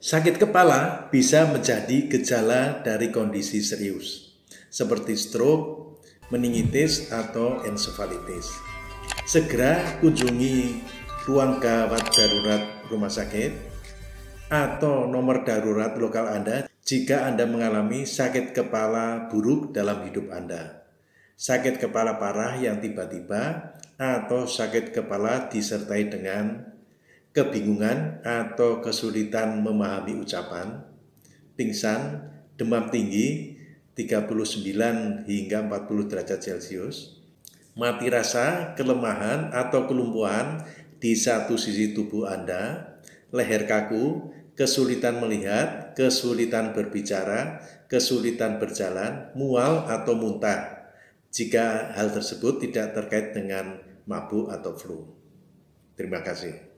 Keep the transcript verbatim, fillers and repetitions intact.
Sakit kepala bisa menjadi gejala dari kondisi serius, seperti stroke, meningitis, atau ensefalitis. Segera kunjungi ruang gawat darurat rumah sakit atau nomor darurat lokal Anda jika Anda mengalami sakit kepala buruk dalam hidup Anda. Sakit kepala parah yang tiba-tiba atau sakit kepala disertai dengan kebingungan atau kesulitan memahami ucapan, pingsan, demam tinggi tiga puluh sembilan hingga empat puluh derajat Celcius, mati rasa, kelemahan atau kelumpuhan di satu sisi tubuh Anda, leher kaku, kesulitan melihat, kesulitan berbicara, kesulitan berjalan, mual atau muntah, jika hal tersebut tidak terkait dengan mabuk atau flu. Terima kasih.